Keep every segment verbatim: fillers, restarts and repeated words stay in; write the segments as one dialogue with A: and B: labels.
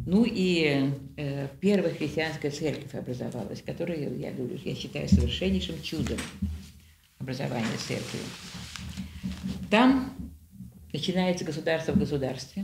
A: Ну и э, первая христианская церковь образовалась, которую, я говорю, я считаю совершеннейшим чудом образования церкви. Там начинается государство в государстве.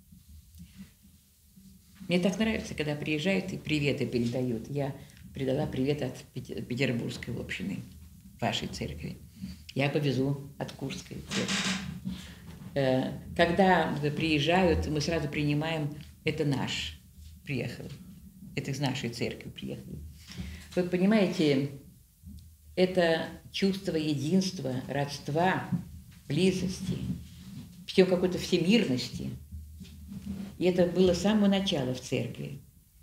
A: Мне так нравится, когда приезжают и приветы передают. Я передала привет от Петербургской общины, вашей церкви. Я повезу от Курской церкви. Когда приезжают, мы сразу принимаем, это наш приехал, это из нашей церкви приехали. Вы понимаете, это чувство единства, родства, близости, все какой-то всемирности. И это было с самого начала в церкви.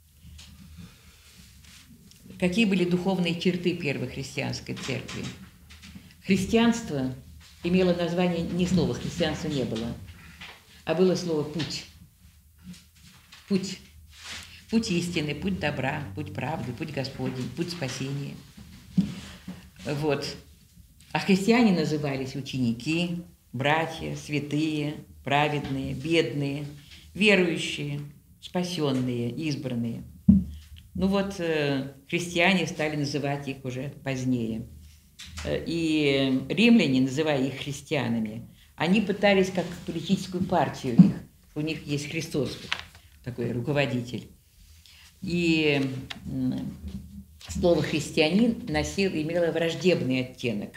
A: Какие были духовные черты первой христианской церкви? Христианство имело название, не слово христианства не было, а было слово «путь». Путь. Путь истины, путь добра, путь правды, путь Господень, путь спасения. Вот. А христиане назывались ученики, братья, святые, праведные, бедные, верующие, спасенные, избранные. Ну вот, э, христиане стали называть их уже позднее. И римляне, называя их христианами, они пытались как политическую партию их. У них есть Христос, такой руководитель. И слово «христианин» носило, имело враждебный оттенок.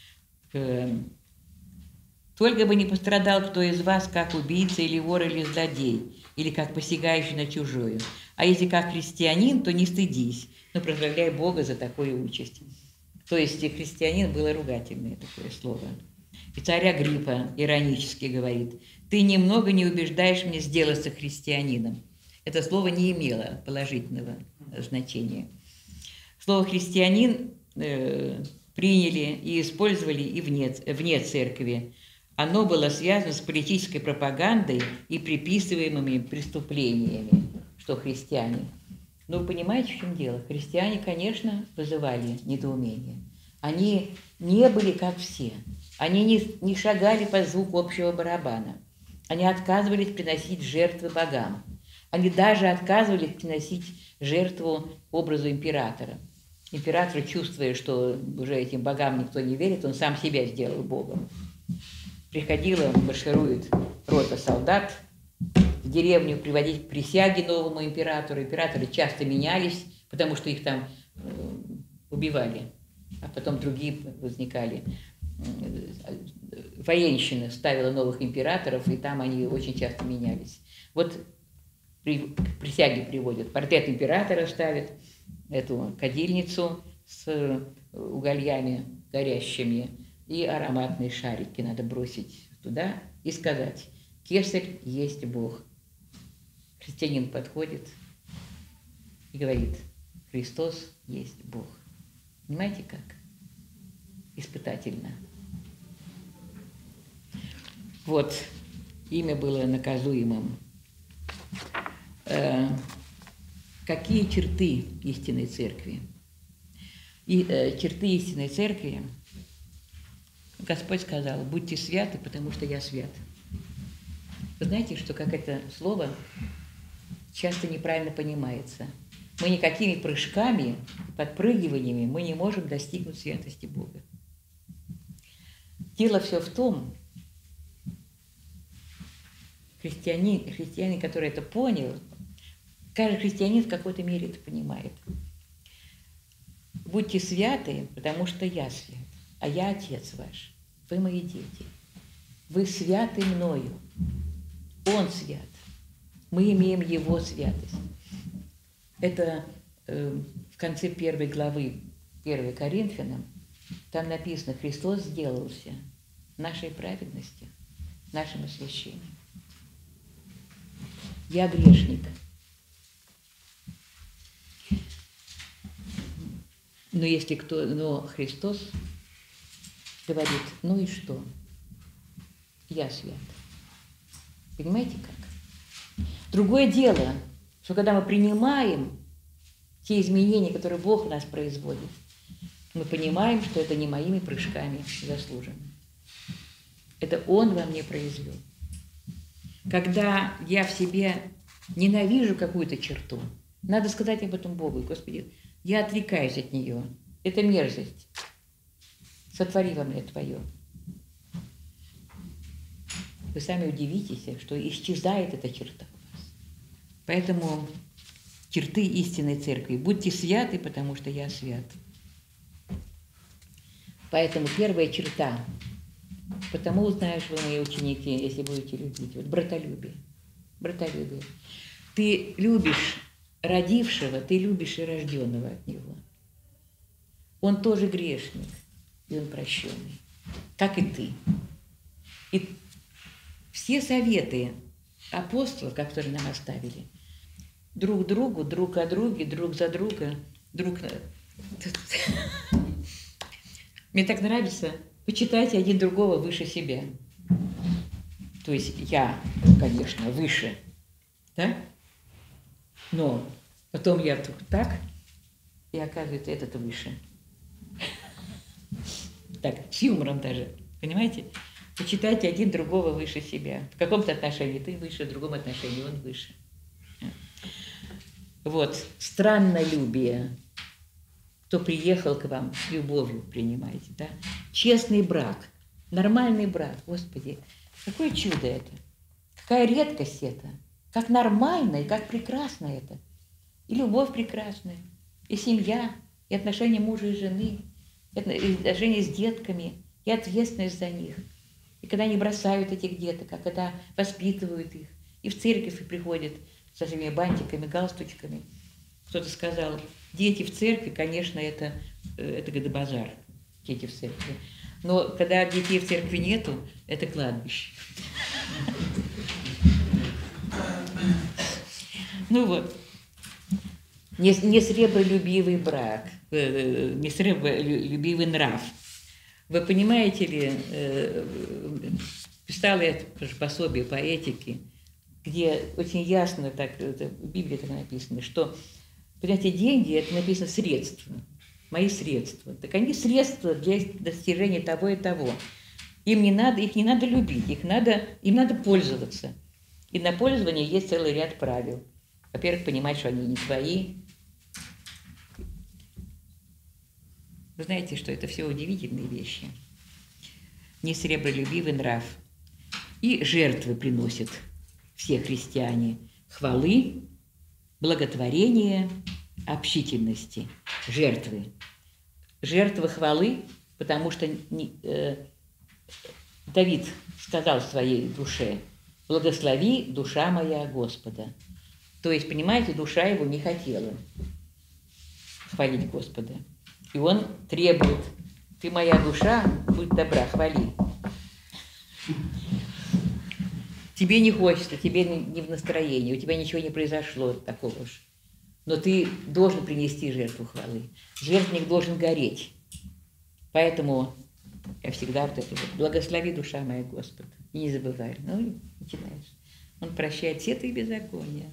A: «Только бы не пострадал кто из вас, как убийца или вор или злодей, или как посягающий на чужое. А если как христианин, то не стыдись, но прославляй Бога за такую участь». То есть христианин было ругательное такое слово. И царь Агриппа иронически говорит: «Ты немного не убеждаешь меня сделаться христианином». Это слово не имело положительного значения. Слово «христианин» э, приняли и использовали и вне, вне церкви. Оно было связано с политической пропагандой и приписываемыми преступлениями, что христиане. Но вы понимаете, в чем дело? Христиане, конечно, вызывали недоумение. Они не были как все. Они не, не шагали по звуку общего барабана. Они отказывались приносить жертвы богам. Они даже отказывались приносить жертву образу императора. Император, чувствуя, что уже этим богам никто не верит, он сам себя сделал богом. Приходила, марширует рота солдат в деревню приводить присяги новому императору. Императоры часто менялись, потому что их там э, убивали, а потом другие возникали. Военщина ставила новых императоров, и там они очень часто менялись. Вот при, присяги приводят, портрет императора ставят, эту кадильницу с угольями горящими, и ароматные шарики надо бросить туда и сказать: «Кесарь есть Бог». Христианин подходит и говорит: «Христос есть Бог». Понимаете как? Испытательно. Вот, имя было наказуемым. Э, какие черты истинной церкви? И, э, черты истинной церкви, Господь сказал: «Будьте святы, потому что я свят». Вы знаете, что как это слово часто неправильно понимается. Мы никакими прыжками, подпрыгиваниями мы не можем достигнуть святости Бога. Дело все в том, христианин, христианин, который это понял, каждый христианин в какой-то мере это понимает. Будьте святы, потому что я свят, а я Отец ваш. Вы мои дети. Вы святы мною. Он свят. Мы имеем Его святость. Это э, в конце первой главы первой Коринфянам, там написано: Христос сделался нашей праведностью, нашим освящением. Я грешник. Но если кто, но Христос говорит: ну и что? Я свят. Понимаете как? Другое дело, что когда мы принимаем те изменения, которые Бог в нас производит, мы понимаем, что это не моими прыжками заслужено. Это Он во мне произвел. Когда я в себе ненавижу какую-то черту, надо сказать об этом Богу. Господи, я отрекаюсь от нее. Это мерзость. Сотвори во мне Твое. Вы сами удивитесь, что исчезает эта черта у вас. Поэтому черты истинной церкви. Будьте святы, потому что я свят. Поэтому первая черта. Потому узнаешь вы, мои ученики, если будете любить. Вот братолюбие. Братолюбие. Ты любишь родившего, ты любишь и рожденного от него. Он тоже грешник, и он прощенный, как и ты. И все советы апостолов, которые нам оставили, друг другу, друг о друге, друг за друга, друг... Мне так нравится, почитайте один другого выше себя. То есть я, конечно, выше, да? Но потом я вдруг так, и оказывается, этот выше. Так, с юмором даже, понимаете? Почитайте один другого выше себя. В каком-то отношении ты выше, в другом отношении он выше. Вот, страннолюбие. Кто приехал к вам, с любовью принимайте, да? Честный брак, нормальный брак, Господи, какое чудо это, какая редкость это, как нормально и как прекрасно это. И любовь прекрасная, и семья, и отношения мужа и жены, и отношения с детками, и ответственность за них. И когда они бросают этих деток, а когда воспитывают их, и в церковь приходят со своими бантиками, галстучками. Кто-то сказал, дети в церкви, конечно, это, это базар, дети в церкви. Но когда детей в церкви нету, это кладбище. Ну вот. Не, не сребролюбивый брак, э, не сребролюбивый нрав. Вы понимаете ли, э, писала я пособие по этике, где очень ясно, так, это, в Библии так написано, что, понимаете, деньги, это написано средства, мои средства. Так они средства для достижения того и того. Им не надо, их не надо любить, их надо, им надо пользоваться. И на пользование есть целый ряд правил. Во-первых, понимать, что они не твои. Вы знаете, что это все удивительные вещи. Несребролюбивый нрав. И жертвы приносят все христиане. Хвалы, благотворения, общительности. Жертвы. Жертвы хвалы, потому что э, Давид сказал в своей душе: «Благослови, душа моя, Господа». То есть, понимаете, душа его не хотела хвалить Господа. И он требует: «Ты, моя душа, будь добра, хвали». Тебе не хочется, тебе не в настроении, у тебя ничего не произошло такого же. Но ты должен принести жертву хвалы. Жертвенник должен гореть. Поэтому я всегда вот это вот: «Благослови, душа моя, Господа». И не забывай. Ну и начинаешь. Он прощает все твои беззакония.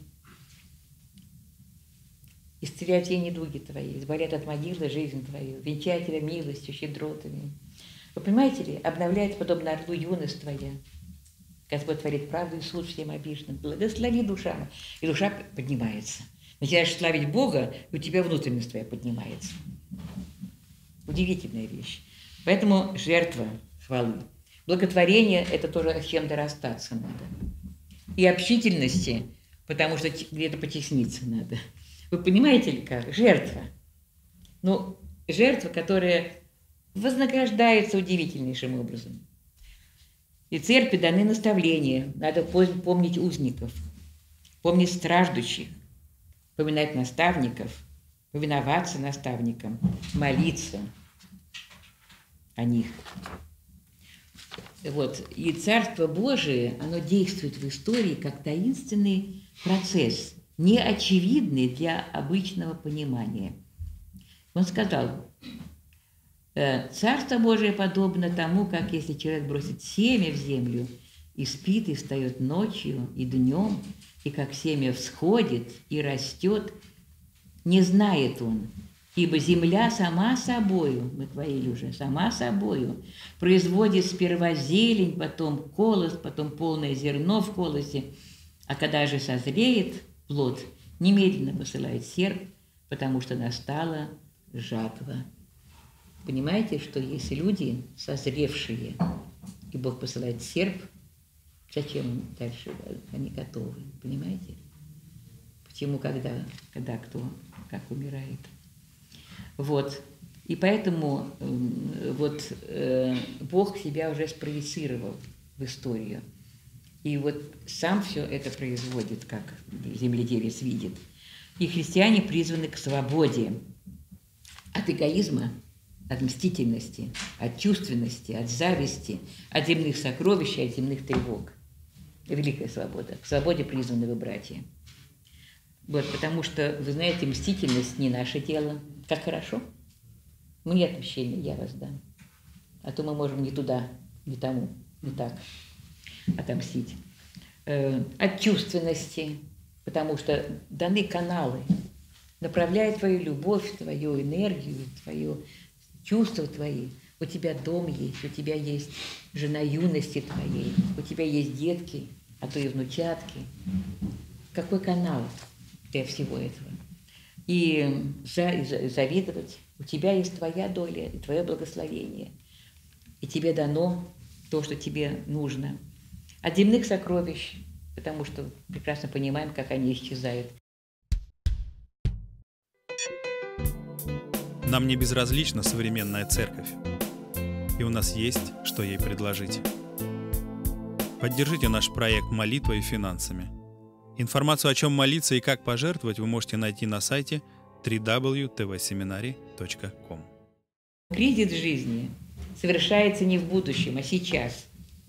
A: Исцеляет все недуги твои, избавляет от могилы жизнь твою, венчает тебя милостью, щедротами. Вы понимаете ли, обновляет, подобно орлу, юность твоя. Господь творит правду и суд всем обиженным. Благослови, душа моя. И душа поднимается. Начинаешь славить Бога, и у тебя внутренность твоя поднимается. Удивительная вещь. Поэтому жертва хвалы. Благотворение – это тоже с чем-то расстаться надо. И общительности, потому что где-то потесниться надо. Вы понимаете ли как? Жертва. Ну, жертва, которая вознаграждается удивительнейшим образом. И церкви даны наставления. Надо помнить узников, помнить страждущих, поминать наставников, повиноваться наставникам, молиться о них. Вот. И Царство Божие, оно действует в истории как таинственный процесс, неочевидный для обычного понимания. Он сказал: «Царство Божие подобно тому, как если человек бросит семя в землю и спит, и встает ночью, и днем, и как семя всходит и растет, не знает он, ибо земля сама собою, мы говорили уже, сама собою, производит сперва зелень, потом колос, потом полное зерно в колосе, А когда же созреет плод, немедленно посылает серп, потому что настала жатва. Понимаете, что есть люди, созревшие, и Бог посылает серп, зачем дальше они готовы, понимаете? Почему, когда, когда кто, как умирает. Вот. И поэтому э, вот э, Бог себя уже спроецировал в историю. И вот сам все это производит, как земледелец видит. И христиане призваны к свободе от эгоизма, от мстительности, от чувственности, от зависти, от земных сокровищ, от земных тревог. Великая свобода. К свободе призваны вы, братья. Вот, потому что, вы знаете, мстительность не наше дело. Как хорошо. Мне отмщение, я вас дам. А то мы можем не туда, не тому, не так отомстить. Э, от чувственности, потому что даны каналы. Направляй твою любовь, твою энергию, твое чувства твои. У тебя дом есть, у тебя есть жена юности твоей, у тебя есть детки, а то и внучатки. Какой канал для всего этого? И завидовать. У тебя есть твоя доля и твое благословение. И тебе дано то, что тебе нужно. От земных сокровищ, потому что прекрасно понимаем, как они исчезают.
B: Нам не безразлична современная церковь, и у нас есть, что ей предложить. Поддержите наш проект молитвой и финансами. Информацию, о чем молиться и как пожертвовать, вы можете найти на сайте дабл ю дабл ю дабл ю точка тэ вэ семинари точка ком.
A: Кризис жизни совершается не в будущем, а сейчас.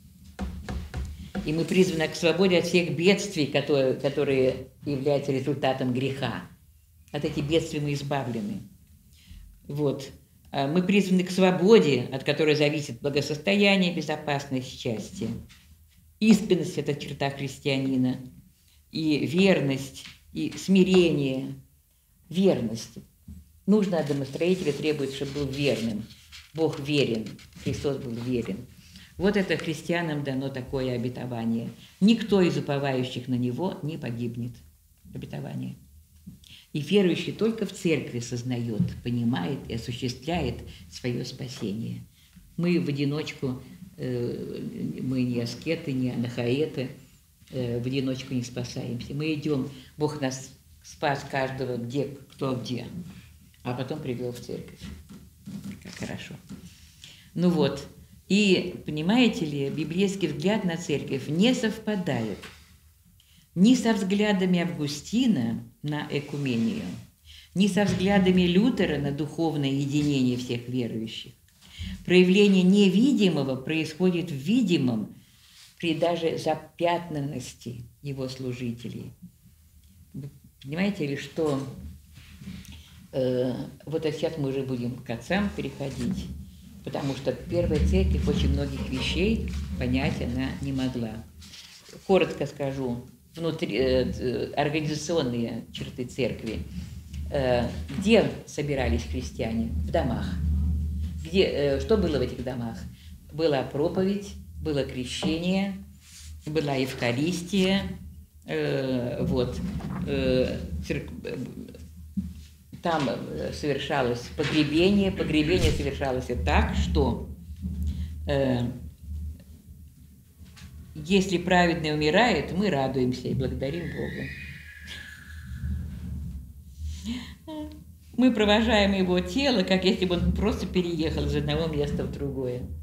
A: И мы призваны к свободе от всех бедствий, которые, которые являются результатом греха. От этих бедствий мы избавлены. Вот. Мы призваны к свободе, от которой зависит благосостояние, безопасность, счастье. Искренность – это черта христианина. И верность, и смирение. Верность. Нужно от домостроителя требует, чтобы был верным. Бог верен, Христос был верен. Вот это христианам дано такое обетование. Никто из уповающих на Него не погибнет. Обетование. И верующий только в церкви сознает, понимает и осуществляет свое спасение. Мы в одиночку, э, мы не аскеты, не анахаэты, э, в одиночку не спасаемся. Мы идем, Бог нас спас каждого, где, кто где, а потом привел в церковь. Как хорошо. Ну вот, и понимаете ли, библейский взгляд на церковь не совпадает ни со взглядами Августина на экумению, ни со взглядами Лютера на духовное единение всех верующих. Проявление невидимого происходит в видимом при даже запятнанности его служителей. Понимаете ли, что э, вот сейчас мы уже будем к отцам переходить, потому что первая церковь очень многих вещей понять она не могла. Коротко скажу, внутри, э, организационные черты церкви. Э, где собирались христиане? В домах. Где, э, что было в этих домах? Была проповедь, было крещение, была Евхаристия, э, вот, э, церк... там совершалось погребение, погребение совершалось так, что э, если праведный умирает, мы радуемся и благодарим Бога. Мы провожаем его тело, как если бы он просто переехал из одного места в другое.